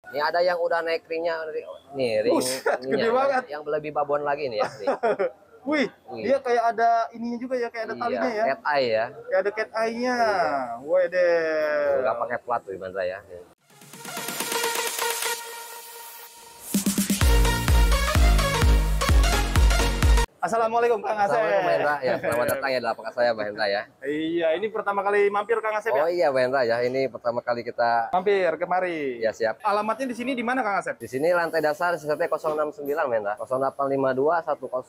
Ini ada yang udah naik ringnya, nih ring Buset, ininya, gede banget. yang lebih babon lagi nih ya. Nih. Wih, Wih. dia kayak ada ininya juga ya, kayak ada talinya ya. Cat eye ya. Kayak ada cat eye-nya. Iya. Wede. Nggak pakai plat tuh Bang Indra ya. Nih. Assalamualaikum Kang Asep. Assalamualaikum Bang Indra. Ya, selamat datang ya dalam podcast saya Bang Indra ya. Iya, ini pertama kali mampir Kang Asep Oh ya? iya Bang Indra ya, ini pertama kali kita Mampir kemari. ya siap. Alamatnya di sini di mana Kang Asep? Di sini lantai dasar SCT 069 Bang Indra. 0852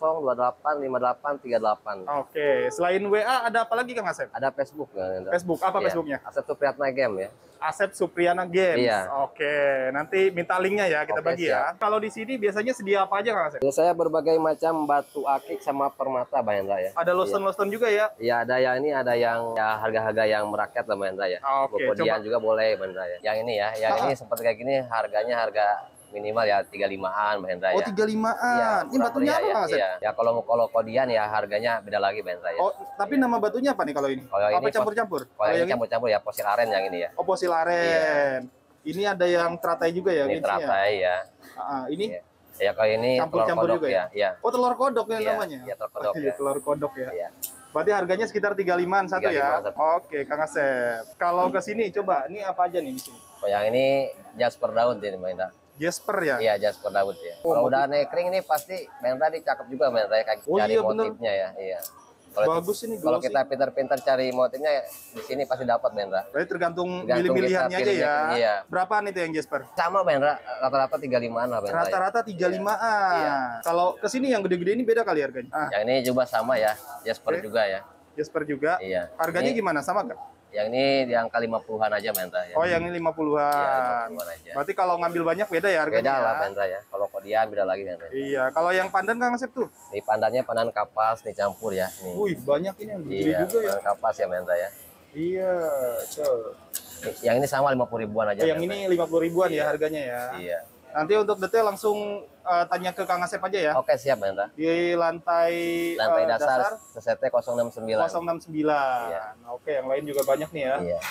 1028 5838. Oke, selain WA ada apa lagi Kang Asep? Ada Facebook Bang Indra. Facebook, apa Iya. Facebooknya? Asep Supriyatna Game ya. Asep Supriyana Games. Iya. Oke, nanti minta linknya ya kita Oke, bagi ya. Kalau di sini biasanya sedia apa aja Kang Asep? Ini saya berbagai macam batu akik sama permata Bang Indra ya. Ada lotion-lotion juga ya? Iya ada yang ini, ada yang ya harga-harga yang merakyat lah Bang Indra ya. Oke, Bokodian coba. juga boleh Bang Indra ya. Yang ini ya, yang ini seperti kayak gini harganya harga minimal ya 35-an Bang Indra Oh, ya. 35-an. Ini batunya apa Kang Asep? Iya. Ya kalau kodian ya harganya beda lagi Bang Indra ya. Oh, tapi nama batunya apa nih kalau ini? Kalau Apa ini campur-campur? Kalau yang ini campur-campur ya fosil aren yang ini ya. Oh, fosil aren. Ini ada yang teratai juga ya? Ini gengsinya? teratai ya. Ini Iya. Ya kalau ini telur campur-campur kodok juga ya. ya? Iya. Oh, telur kodok ya Iya, namanya? iya, telur kodok Iya, ya. telur kodok ya. Iya. Berarti harganya sekitar 35-an satu 35-an ya? satu. Oke, Kang Asep. Kalau ke sini coba, ini apa aja nih di sini? Oh, yang ini Jasper Daud ini Bang Indra. Jasper ya? Iya, Jasper Daud ya. Oh, Kalau motif. udah naik ring ini pasti Bang Indra cakep juga Bang Indra ya, kayak Oh, cari iya, bener. motifnya ya. Iya. Bagus ini, Kalau glossy. kita pintar-pintar cari motifnya di sini pasti dapat Bang Indra. Berarti tergantung Tergantung pilih-pilihannya kita aja ya? pilihnya, iya. Berapaan itu yang Jasper? Sama Bang Indra, rata-rata 35-an lah Bang Indra. ya. Rata-rata 35-an. Iya. Kalau ke sini yang gede-gede ini beda kali harganya? Yang ini juga sama ya, Jasper Oke. juga ya. Jasper juga? Iya. Harganya Ini- gimana? Sama nggak? Yang ini di angka 50-an aja Bang Indra ya. Oh, yang ini 50-an. Iya, 50-an aja. Berarti kalau ngambil banyak beda ya harganya? Beda lah ya? Bang Indra ya. Kalau kodian beda lagi Bang Indra. Iya, kalau yang pandan Kang Asep tuh? Ini pandannya pandan kapas nih campur ya. Nih. Wih, banyak ini yang gede Iya, juga ya. pandan kapas ya Bang Indra ya. Iya, tuh. Yang ini sama 50 ribuan aja. Oh, yang Bang ini Indra. 50 ribuan Iya. ya harganya ya. Iya. Nanti untuk detail langsung tanya ke Kang Asep aja ya. Oke, siap Bang Indra. Di lantai, Lantai dasar SCT 069. 069. Iya. Oke, yang lain juga banyak nih ya. Iya.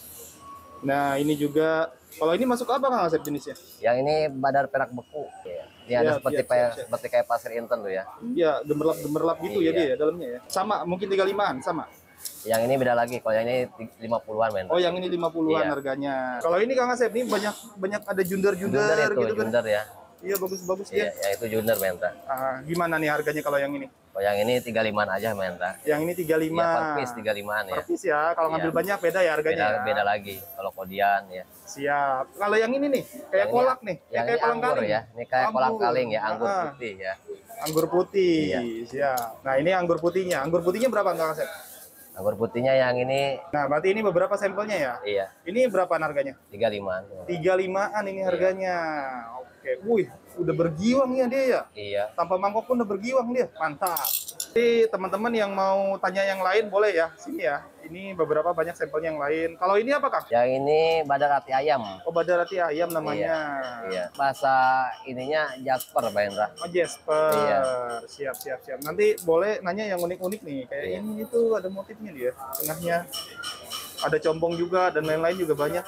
Nah, ini juga kalau ini masuk apa Kang Asep jenisnya? Yang ini badar perak beku. Iya. Ini ada Siap, seperti siap, kayak siap. seperti kayak pasir inten tuh ya. Iya, gemerlap-gemerlap gitu ya Iya. dia ya dalamnya ya. Sama, mungkin 35-an sama. Yang ini beda lagi. Kalau yang ini 50-an Bang Indra. Oh, yang ini 50-an Iya. harganya. Kalau ini Kang Asep ini banyak ada junder-junder Junder itu, gitu kan. junder ya. Iya, bagus-bagus Iya, dia. yang itu junder Bang Indra. Gimana nih harganya kalau yang ini? Kalau yang ini 35-an aja Bang Indra. Yang ini 35. Iya, per piece 35-an ya. Per piece ya. Kalau Iya. ngambil banyak beda ya harganya. Beda, ya? beda lagi. Kalau kodian ya. Siap. Kalau yang ini nih, kayak Yang kolak nih, Yang kayak ini kolang anggur kaling ya. Ini kayak kolang Anggur. kaling ya, anggur Ah, putih ya. Anggur putih. Iya. Siap. Nah, ini anggur putihnya. Anggur putihnya berapa Kang Asep? Anggur putihnya yang ini Nah, berarti ini beberapa sampelnya ya. iya, Ini berapa harganya? 35-an. 35-an ini Iya. harganya. Oke. Wih, udah bergiwang ya dia ya. Iya. Tanpa mangkok pun udah bergiwang dia. Mantap. Jadi teman-teman yang mau tanya yang lain boleh ya sini ya. Ini beberapa banyak sampelnya yang lain. Kalau ini apa Kang? Yang ini badar hati ayam. Oh, badarati ayam namanya. Iya. Bahasa ininya Jasper, Bang Indra. Oh, Jasper. Iya. Siap. Nanti boleh nanya yang unik-unik nih. Kayak Iya. ini itu ada motifnya dia. Tengahnya ada compong juga dan lain-lain juga banyak.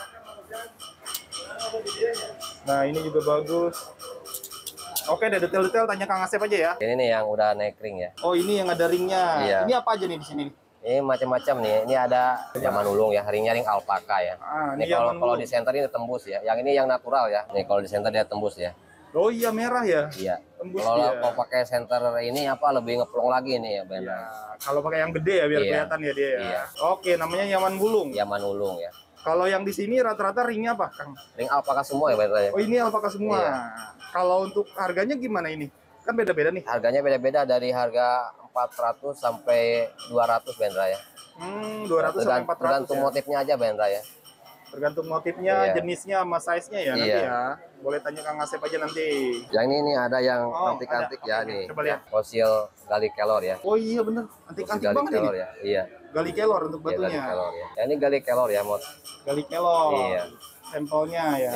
Nah, ini juga bagus. Oke, ada detail-detail tanya Kang Asep aja ya. Ini nih yang udah naik ring ya. Oh, ini yang ada ringnya. Iya. Ini apa aja nih di sini? Ini macam-macam nih. Ini ada zaman ulung ya, ringnya ring alpaka ya. Ini Ini kalau zaman kalau ulung. di center ini tembus ya. Yang ini yang natural ya. Nih kalau di center dia tembus ya. Oh iya, merah ya. Iya. Tembus Kalau dia. mau pakai center ini apa lebih ngeplong lagi nih ya, Bang Ya, Indra. kalau pakai yang gede ya biar Iya. kelihatan ya dia ya. Iya. Oke, namanya nyaman bulung. Zaman ulung ya. Kalau yang di sini rata-rata ringnya apa, Kang? Ring alpaka semua ya, Bang Indra ya. Oh, ini alpaka semua. Iya. Kalau untuk harganya gimana ini? Kan beda-beda nih. Harganya beda-beda dari harga 400 sampai 200 Bang Indra ya. 200 sampai 400 Tergantung ya. motifnya aja Bang Indra ya. Tergantung motifnya, Iya. jenisnya, sama size-nya ya nanti Iya. ya. Boleh tanya Kang Asep aja nanti. Yang ini ada yang Oh, antik-antik ada. ya Oke, nih. coba lihat. Fosil gali kelor ya. Oh iya bener, Fosil antik-antik gali banget kelor ini. ya. Iya. Gali kelor untuk Iya, gali batunya. kelor ya. Yang ini gali kelor ya, Mot. Gali kelor. Iya. Sampelnya ya. Iya.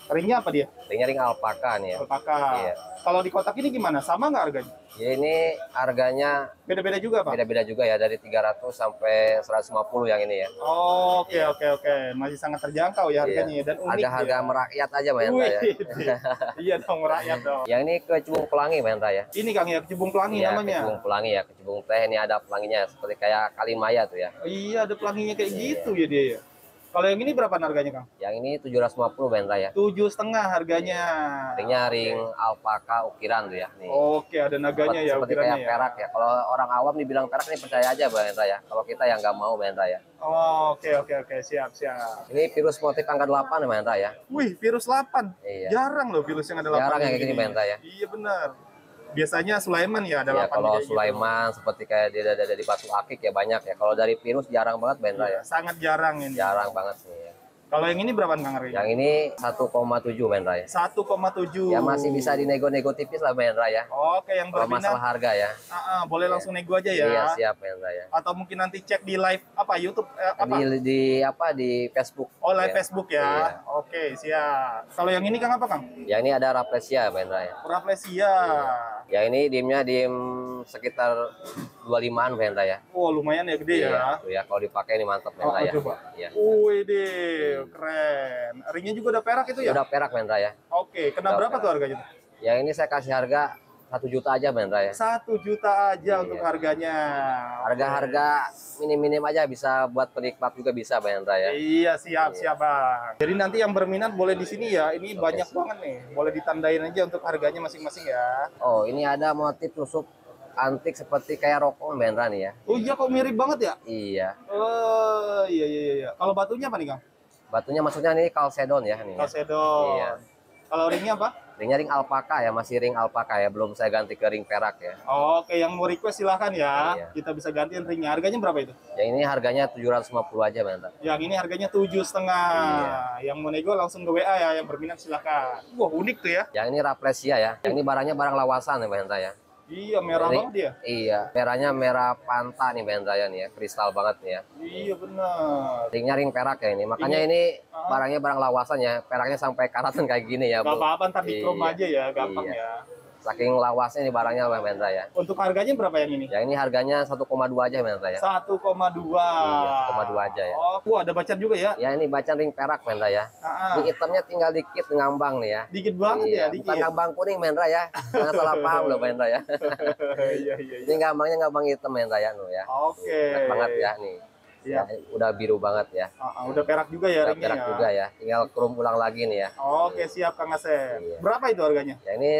Ringnya apa dia? Ringnya ring alpaka nih ya. Alpaka. Iya. Kalau di kotak ini gimana? Sama nggak harganya? Ya ini harganya Beda-beda juga, Pak? beda-beda juga ya, dari 300 sampai 150 yang ini ya. Oke, oke, oke. Masih sangat terjangkau ya harganya Iya. dan unik. Harga-harga ya. merakyat aja Mbak Hendra ya. Wih, iya dong, rakyat dong. Yang ini kecubung pelangi Mbak Hendra ya. Ini Kang ya, kecubung pelangi Iya, namanya. kecubung pelangi ya, kecubung teh ini ada pelanginya seperti kayak kalimaya tuh ya. Iya, ada pelanginya kayak Iya. gitu ya dia ya. Kalau yang ini berapa harganya, Kang? Yang ini 750 Mbak Hendra ya. 7,5 harganya. Ringnya ring alpaka ukiran tuh ya. Nih. Oke, ada naganya ya, Seperti ukirannya kayak ya. perak ya. Kalau orang awam dibilang perak ini percaya aja Mbak Hendra ya. Kalau kita yang nggak mau Mbak Hendra ya. Oke, oke, oke, siap, siap. Ini virus motif angka 8 Mbak Hendra ya. Wih, virus 8. Iya. Jarang loh virus yang ada 8. Jarang yang kayak gini, Mbak Hendra ya. Iya benar. Biasanya Sulaiman ya ada Ya 8 kalau kayak gitu. Sulaiman seperti kayak dia ada di Batu Akik ya banyak ya. Kalau dari virus jarang banget Mbak Hendra Iya, ya. sangat jarang ini. Jarang banget nih ya. Kalau yang ini berapa Kang harganya? Yang ini 1,7 Mbak Hendra ya. 1,7. Ya masih bisa dinego-nego tipis lah Mbak Hendra ya. Oke, yang Kalau berminat masalah harga ya. boleh langsung nego aja ya. Iya siap Mbak Hendra ya. Atau mungkin nanti cek di live apa YouTube apa? Di Facebook. Oh, live Ya. Facebook ya. Iya. Oke, siap. Kalau yang ini Kang apa, Kang? Yang ini ada Rafflesia Mbak Hendra ya. Rafflesia. Yang ini dimnya dim sekitar 25-an Mbak Hendra ya. Oh, lumayan ya, gede ya. Tuh ya kalau dipakai ini mantap Mbak Hendra ya. coba. Iya. Wih deh, keren. Ringnya juga udah perak itu ya? Udah perak Mbak Hendra ya. Oke, kena Udah berapa perak. tuh harganya? Yang ini saya kasih harga 1 juta aja Mbak Hendra ya. 1 juta aja Iya. untuk harganya. Harga-harga minim-minim aja bisa buat penikmat juga bisa Mbak Hendra ya. Iya, siap Bang. Jadi nanti yang berminat boleh di sini ya. Ini banyak banget nih. Boleh ditandain aja untuk harganya masing-masing ya. Oh ini ada motif tusuk antik seperti kayak rokok Mbak Hendra nih ya. Oh iya, kok mirip banget ya? Iya. Oh iya. Kalau batunya apa nih, Kang? Batunya maksudnya ini kalsedon ya nih. Ya. Kalsedon. Iya. Kalau ringnya apa? Ringnya ring alpaka ya, masih ring alpaka ya, belum saya ganti ke ring perak ya. Oke, yang mau request silahkan ya. Iya. Kita bisa gantiin ringnya. Harganya berapa itu? Yang ini harganya 750 aja Mbak Hendra. Yang ini harganya 7,5. Iya. Yang mau nego langsung ke WA ya. Yang berminat silahkan. Wah, unik tuh ya. Yang ini Rafflesia ya. Yang ini barangnya barang lawasan ya Mbak Hendra ya. Iya, merah Ini- banget dia. Iya, merahnya merah panta nih Mbak Hendra ya nih ya, kristal banget nih ya. Iya, benar. Ringnya ring perak ya ini. Makanya ini barangnya barang lawasan ya. Peraknya sampai karatan kayak gini ya, Gak Bu. apa-apa, ntar di chrome Iya. aja ya. Gampang Iya. ya. Saking lawasnya nih barangnya Mbak Hendra ya. Untuk harganya berapa yang ini? Yang ini harganya 1,2 aja Mbak Hendra ya. 1,2. Iya, 1,2 aja ya. Oh, wah, ada bacan juga ya. Ya ini bacan ring perak Mbak Hendra ya. Ah, Ini hitamnya tinggal dikit ngambang nih ya. dikit banget ya, Iya, dikit. bukan ngambang kuning Mbak Hendra ya. Jangan salah paham loh Mbak Hendra ya. Iya. Ini ngambangnya ngambang hitam Mbak Hendra ya, nu ya. Oke. Enak banget ya nih. Iya. Ya, udah biru banget ya. Udah perak juga ya Udah ringnya perak ya. juga ya. Tinggal krum ulang lagi nih ya. Oke, siap Kang Asep. Iya. Berapa itu harganya? Ya ini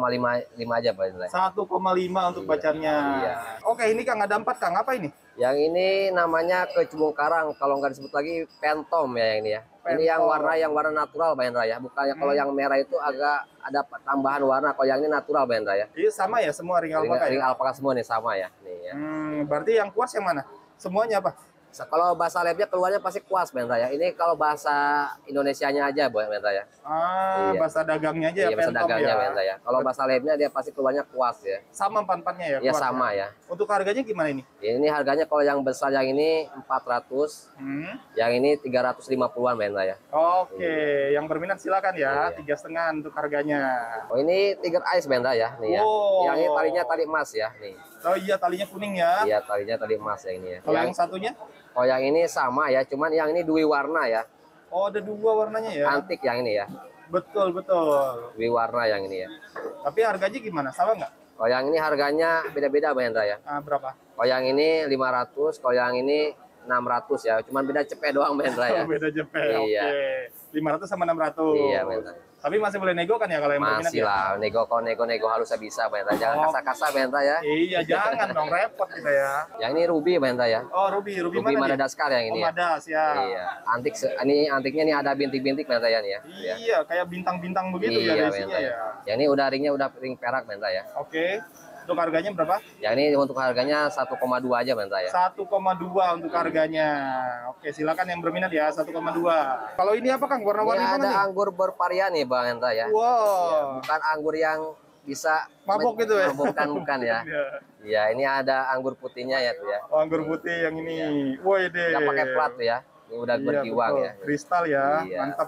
1,5 aja Mbak Hendra. 1,5 untuk Iya. bacannya. Iya. Oke, ini Kang ada 4 Kang. Apa ini? Yang ini namanya kecubung karang, kalau nggak disebut lagi pentom ya ini ya. Ini yang Pentom. warna natural Mbak Hendra ya. Bukannya kalau yang merah itu agak ada tambahan warna. Kalau yang ini natural Mbak Hendra ya. Iya, sama ya semua ring Ring, alpaka ring ya? alpaka semua nih sama ya. Nih ya. Berarti yang kuas yang mana? Semuanya apa? Kalau bahasa labnya keluarnya pasti kuas Mbak Hendra ya. Ini kalau bahasa Indonesianya aja Mbak Hendra ya. Iya. Bahasa dagangnya aja Iya ya, bahasa pentom dagangnya ya. Mbak Hendra ya. Kalau bahasa labnya dia pasti keluarnya kuas ya. Sama empat-empatnya ya? Iya kuasnya? sama ya. Untuk harganya gimana ini? Ini harganya kalau yang besar yang ini 400, yang ini 350-an Mbak Hendra ya. Oke, yang berminat silakan ya, Iya. 3,5 untuk harganya. Oh ini Tiger Ice Mbak Hendra ya, nih ya. Wow. Yang ini talinya tali emas ya, nih. Oh iya, talinya kuning ya. Iya talinya tali emas ya ini ya. Kalau yang satunya? Oh yang ini sama ya, cuman yang ini dui warna ya, Oh, ada 2 warnanya ya. antik yang ini ya, Betul. dui warna yang ini ya. Tapi harganya gimana? Sama nggak? Oh yang ini harganya beda-beda Mbak Hendra ya. Berapa? Oh yang ini 500, kalau yang ini 600 ya, cuman beda cepet doang Mbak Hendra ya. Beda JP. Iya. Oke. 500 sama 600. Iya Mbak Hendra. Tapi masih boleh nego kan ya kalau yang berminat Masih ya? lah, kalau nego harusnya bisa Mbak Hendra. Jangan Oh. kasar-kasar Mbak Hendra ya. Iya, jangan dong repot kita ya. Yang ini ruby Mbak Hendra ya. Oh, Ruby Ruby mana nih? Madagaskar yang ini Oh, ya. Madas ya. Iya, antik ini antiknya nih ada bintik-bintik Mbak Hendra ya nih ya. Iya. Iya, kayak bintang-bintang begitu ya Iya, isinya Mbak ya. Hendra. Yang ini udah ringnya udah ring perak Mbak Hendra ya. Oke. Untuk harganya berapa? Yang ini untuk harganya 1,2 aja Mbak Hendra ya. 1,2 untuk harganya. Oke, silakan yang berminat ya, 1,2. Kalau ini apa Kang? Ini Warna-warni ada mana nih? anggur bervarian nih Bang Hendra ya. Wow. Iya, bukan anggur yang bisa Mabok gitu ya? bukan ya. Iya. Iya, ini ada anggur putihnya ya tuh ya. Oh, anggur putih yang ini. Woi deh. Nggak pakai plat tuh ya. Ini udah Iya, bergiwang betul. ya. Kristal ya, Iya. mantap.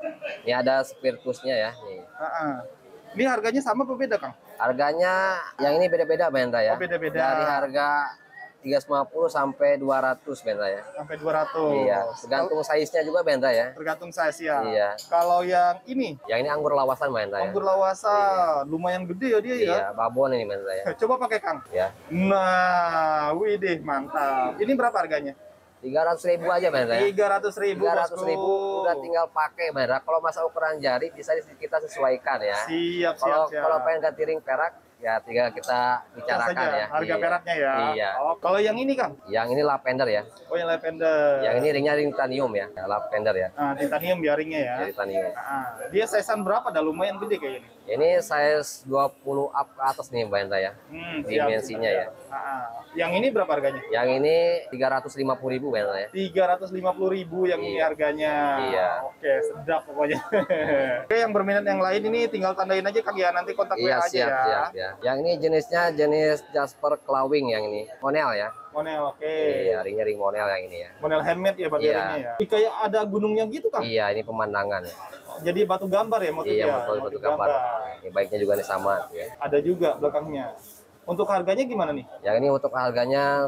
Ini ada Spiritusnya ya. Nih. Ini harganya sama apa beda, Kang? Harganya yang ini beda-beda Bendra ya. Oh, beda-beda. Dari harga 350 sampai 200 Bendra ya. Sampai 200. Iya, tergantung size-nya juga Bendra ya. Tergantung size ya. Iya. Kalau yang ini, Yang ini anggur lawasan Bendra ya. anggur lawasa, lumayan gede ya dia ya. Iya, babon ini Bendra ya. Coba pakai Kang. Ya. Nah, widih mantap. Ini berapa harganya? 300.000 aja Bendra ya. 300.000. 300.000 udah tinggal pakai Bendra. Kalau masa ukuran jari bisa kita sesuaikan ya. Siap, Kalau siap. kalau pengen ganti ring perak ya tinggal kita bicarakan saja, ya. harga Iya. peraknya ya. Iya. Oh, kalau yang ini Kang? Yang ini lavender ya. Oh, yang lavender. Yang ini ringnya ring titanium ya. Lavender ya. Nah, titanium biaringnya ya. Jadi titanium. Nah, dia size-an berapa? Dah lumayan gede kayak ini. Ini size 20 up ke atas nih Mbak Enta ya. Siap, Dimensinya siap. ya. Yang ini berapa harganya? Yang ini 350.000 Mbak Enta ya. 350.000 yang ini Iya. harganya. Iya. Oke, sedap pokoknya. Oke, yang berminat yang lain ini tinggal tandain aja Kang ya, nanti kontak Iya WA aja siap ya. siap ya. Yang ini jenisnya jenis Jasper Clawing yang ini. Monel ya. Monel, oke. Iya, ringnya ring monel yang ini ya. Model handmade ya berarti Iya. ini ya. Ini kayak ada gunungnya gitu Kang. Iya, ini pemandangan ya. Jadi batu gambar ya motifnya. Iya, betul motif gambar. Ini baiknya juga nih sama ya. Ada juga belakangnya. Untuk harganya gimana nih? Yang ini untuk harganya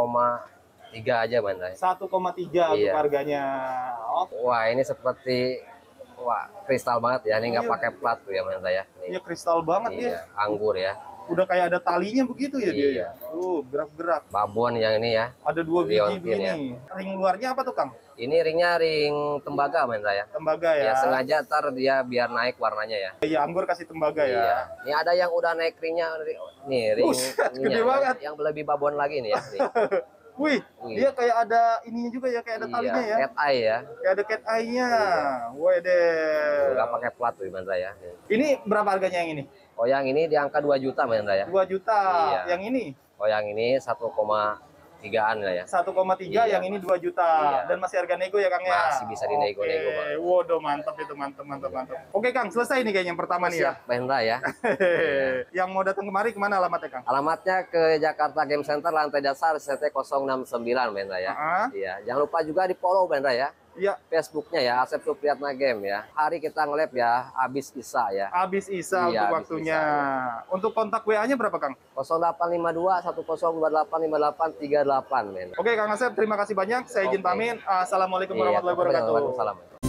1,3 aja Mbak Enta ya. 1,3 untuk Iya. harganya. Oh, Wah, ini seperti kristal banget ya. Ini nggak Iya. pakai plat tuh ya Mbak Enta ya. iya kristal banget ya. Iya, anggur ya. Udah kayak ada talinya begitu ya dia Iya. ya. Gerak-gerak. Babon yang ini ya. Ada 2 biji Liontin begini. Ring luarnya apa tuh Kang? Ini ringnya ring tembaga Mbak Enta ya. Tembaga ya. Ya sengaja ntar dia biar naik warnanya ya. Iya, anggur kasih tembaga Iya. ya. Ini ada yang udah naik ringnya nih ring Buset, ininya, gede banget. yang lebih babon lagi nih ya. Nih. Wih, Wih. dia kayak ada ininya juga ya, kayak ada talinya ya. Cat eye ya. Kayak ada cat eye-nya. Iya. Wede. Nggak pakai plat tuh Mbak Enta ya. Nih. Ini berapa harganya yang ini? Oh yang ini di angka 2 juta Mbak Enta ya. 2 juta. Iya. Yang ini Oh yang ini 1,3-an lah ya. 1,3, Iya. yang ini 2 juta. Iya. Dan masih harga nego ya Kang ya? Masih bisa dinego-nego, Oke. Bang. Waduh, mantap itu, mantap. Oke Kang, selesai nih kayaknya yang pertama nih ya. Siap Mbak Enta ya. Yang mau datang kemari kemana alamatnya Kang? Alamatnya ke Jakarta Game Center lantai dasar CT 069 Mbak Enta ya. Iya, jangan lupa juga di follow Mbak Enta ya. Iya, Facebooknya ya, Asep Supriyatna Game ya. Hari kita nge-lab ya, habis Isa ya. habis Isa untuk Iya, habis waktunya. Isa, Untuk kontak WA-nya berapa Kang? 0852 1028 5838 men. Oke Kang Asep, terima kasih banyak. Saya izin Oke. pamit. Assalamualaikum Iya, warahmatullahi wabarakatuh. Waalaikumsalam.